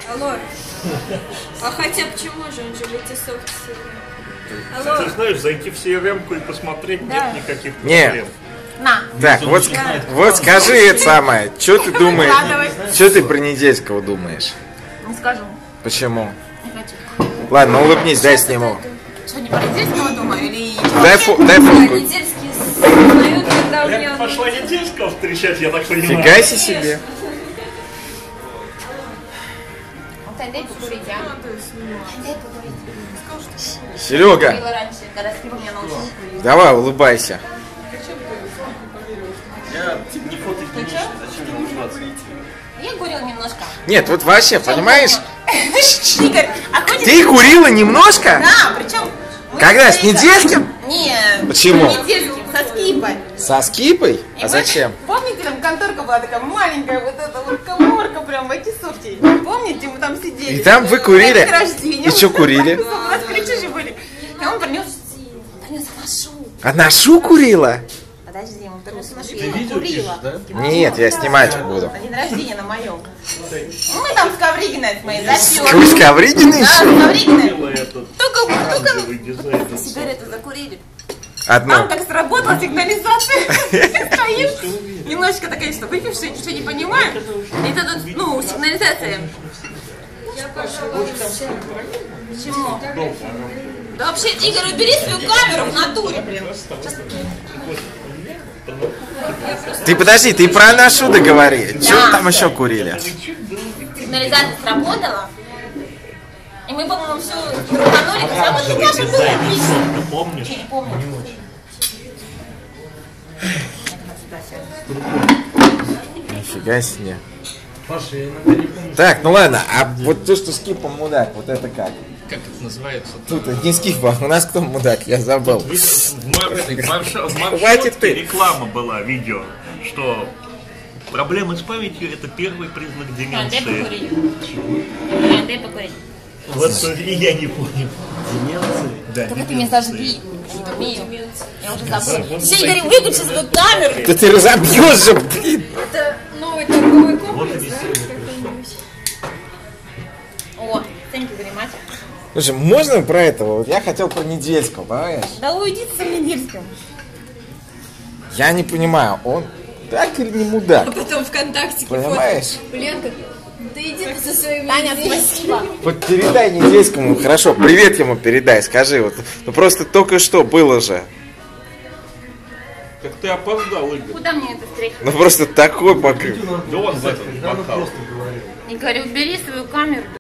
Алло. А хотя почему же он же в эти софты Алло. Ты знаешь, зайти в CRM-ку и посмотреть, Да. нет никаких Нет. проблем. На. Так, вот скажи это самое. Что ты думаешь? Что ты про Недельского думаешь? Не скажу. Почему? Не хочу. Ладно, улыбнись, дай сниму. Что, не про Недельского думаю? Или... Дай фотку. Недельский знают, когда у Я меня... пошла Недельского встречать, я так понимаю. Фига себе. Дай покурить, а? Дай покурить. Серега, Курила раньше, когда с пивом меня научил. давай, улыбайся. Я не фотогеничный, зачем мне улыбаться? Я курил немножко. Нет, вот вообще, понимаешь? Игорь, а ходит... Ты курила немножко? Да, причем... Когда? С Недельским? Нет. Почему? С Недельским, со скипой. Со скипой? И А мы- зачем? Помните, там конторка была такая маленькая, вот эта вот коморка прям в эти сутки. Помните, мы там сидели. И там вы курили? На день рождения. И что курили? У нас кричи были. И он принес нашу. А нашу курила? Подожди, ему принес нашу. Я не курила. Нет, я снимать буду. На день рождения на моем. Ну, мы там с Ковригиной с моей Вы с запёрли. Ковригиной Да, с еще? Ковригиной. Этот Только оранжевый дизайн. сигарету закурили. Одну. Там так сработала сигнализация. Стоим. Немножечко так, конечно, выпившие, ничего не понимаем. И это тут, ну, сигнализация. Почему? Да вообще, Игорь, убери свою камеру в натуре, блин. Ты подожди, ты про нашу договори. Что вы там еще курили? Сигнализация сработала. И мы, по-моему, все рванули. А вот у Саши было отлично. Ты помнишь? Не помню. Нифига себе. Так, ну ладно, а вот то, что с кипом мудак, вот это как? Как это называется? Тут не с кипом, у нас кто мудак, я забыл. В Хватит маршрутке ты. реклама была, видео, что проблемы с памятью — это первый признак Дай деменции. покурить. Дай покурить. Вот и я не понял. Деменция? Да, Только ты меня зажги. Я не умею. Я уже забыла. Все, Игорь, выключи свою камеру. Да ты разобьешь же, блин. Это новый торговый Вот комплекс. и О, thank you very much. Слушай, можно про этого? Вот я хотел про Недельского, понимаешь? Да уйди ты с Недельским. Я не понимаю, он так или не мудак? А потом ВКонтакте Понимаешь? Ленка, да иди ты со своими Таня, идеями. спасибо. Вот передай Недельскому, хорошо, привет ему передай, скажи, вот, ну просто только что было же. Как ты опоздал, Игорь. Куда мне это встретить? Ну просто такой покрыв. Да он в этот бокал. Игорь, убери свою камеру.